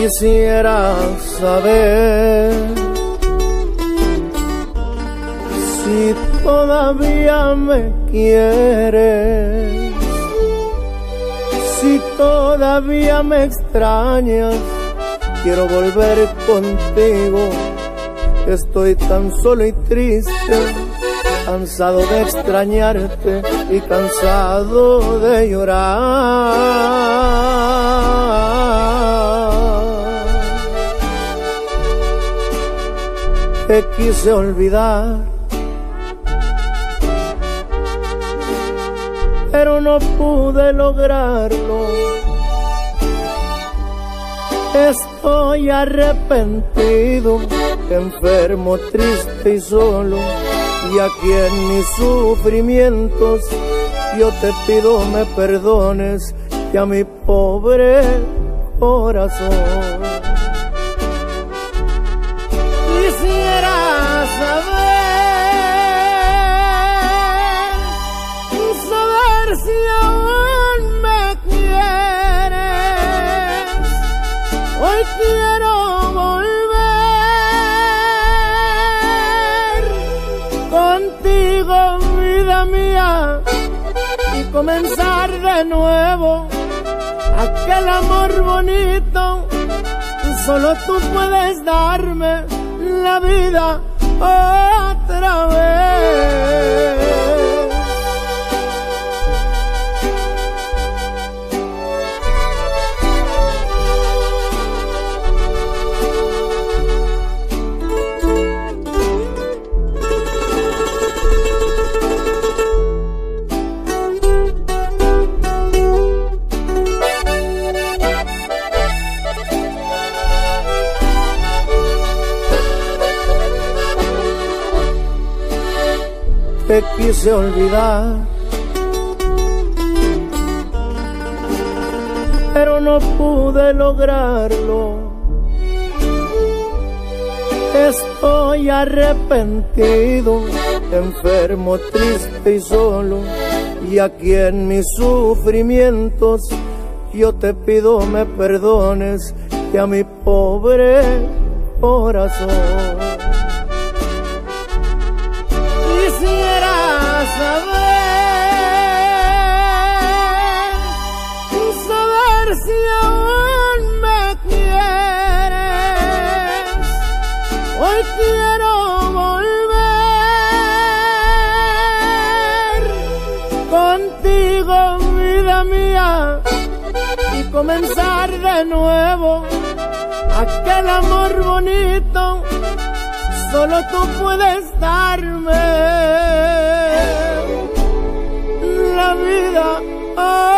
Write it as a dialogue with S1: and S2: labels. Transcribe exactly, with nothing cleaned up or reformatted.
S1: Quisiera saber si todavía me quieres, si todavía me extrañas. Quiero volver contigo, estoy tan solo y triste, cansado de extrañarte y cansado de llorar. Te quise olvidar, pero no pude lograrlo. Estoy arrepentido, enfermo, triste y solo, y aquí en mis sufrimientos yo te pido me perdones y a mi pobre corazón. Quisiera saber, saber si aún me quieres. Hoy quiero volver contigo, vida mía, y comenzar de nuevo aquel amor bonito. Solo tú puedes darme la vida otra vez. Te quise olvidar, pero no pude lograrlo. Estoy arrepentido, enfermo, triste y solo, y aquí en mis sufrimientos yo te pido me perdones y a mi pobre corazón. Quisiera saber, saber si aún me quieres. Hoy quiero volver contigo, vida mía, y comenzar de nuevo aquel amor bonito. Solo tú puedes darme la vida. Oh.